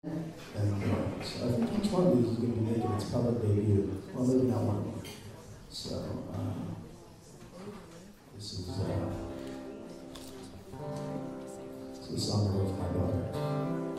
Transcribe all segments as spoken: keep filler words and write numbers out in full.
And uh, so I think each one of these is going to be making its public debut. Well, maybe not one more. So uh, this is uh, this is a song I wrote for my daughter.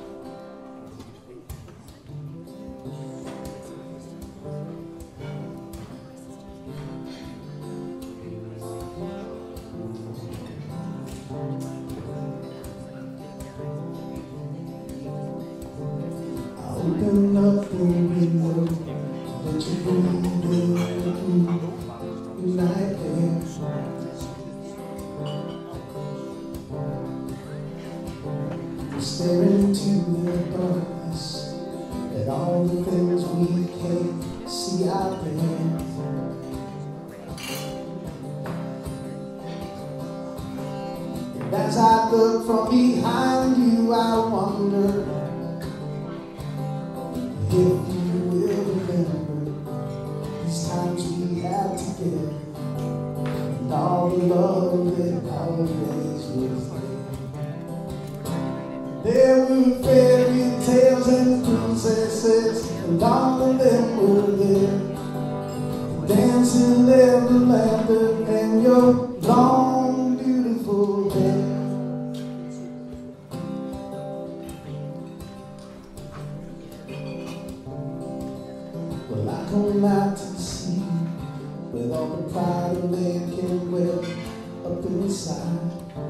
Open up the window, let you breathe in the night air. Stare into the darkness at all the things we can't see out there. And as I look from behind you, I wonder if you will remember these times we had together, and all the love that always was there. There were fairy tales and princesses, and all of them were there, dancing there, the laughter, and your long, beautiful hair. Well, I come out to see with all the pride a man can wear up inside.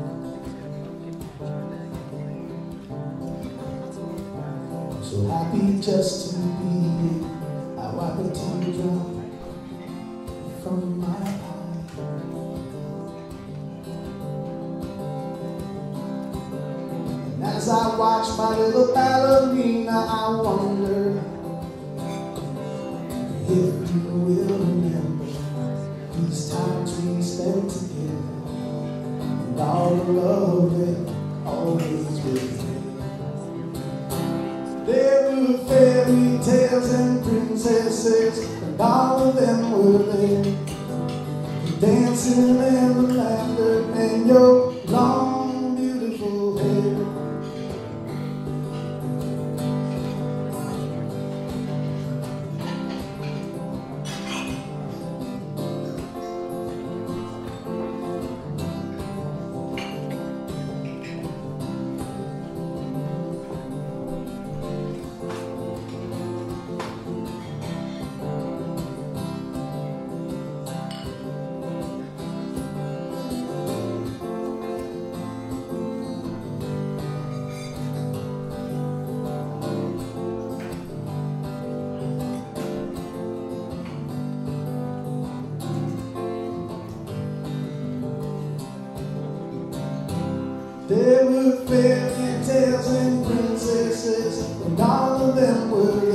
I'm so happy just to be here. I wipe a teardrop from my eye. And as I watch my little ballerina, I wonder if you will remember these times we spent together, and all the love that always was there. There were fairy tales and princesses, and all of them were there, dancing and the laughter, and your long, beautiful hair. There were fairy tales and princesses, and all of them were